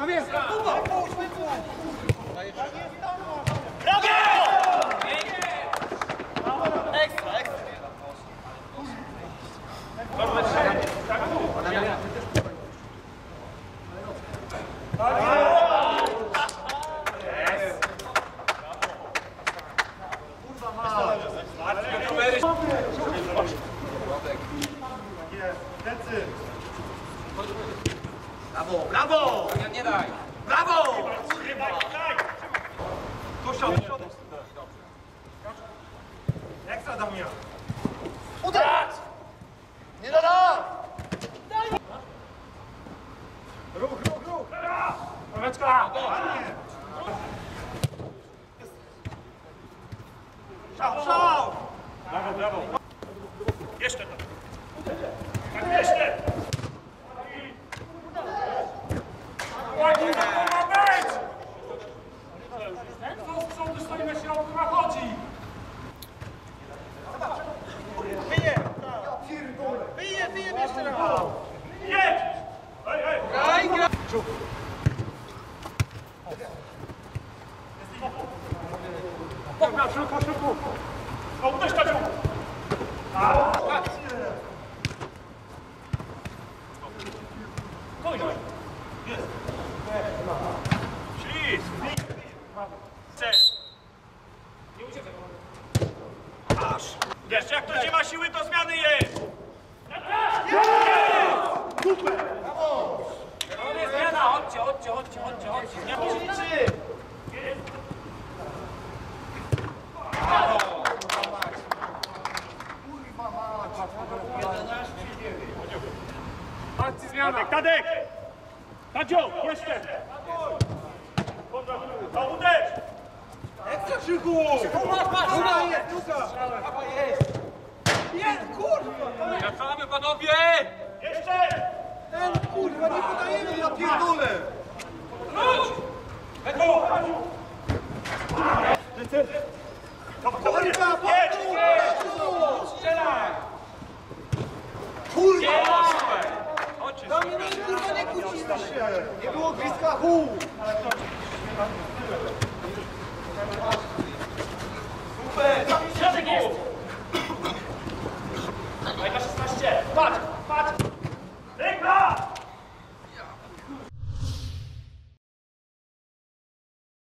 Tam jest! Kuba! Brawo! Ekstra, ekstra. Brawo, brawo! Nie daj! Brawo! Tu siądź. Ekstra Damian! Uderz! Nie da! Ruch! Praweczka! Szał! Brawo! Jeszcze tak! Tak, jeszcze! Ładnie to ma być! Kto z przodu stoi na środku, nachodzi! Wyje jeszcze raz! Jedź! Ej! Graj! Szybko! No uderz Tadziu! Spokojnie! Jest! Ślizg! Chcesz! Nie uciekaj! Aż! Jeszcze jak ktoś nie ma siły, to zmiany jest! Super! To jest zmiana! Chodźcie! Nie liczy! Akcji zmiana! Tadek! Tadziu! Jeszcze! No uderz! Ekstra Krzychu! Masz! Druga jest! Druga jest! Jest, kurwa! Wracamy panowie! Jeszcze! Ten kurwa, nie podajemy, ja pierdolę! Wróć! Lewo! Tadziu! Kurwa, Jedź! Strzelaj! kurwa! Chodźcie! Kurwa, nie kłócimy się! Nie było gwizdka,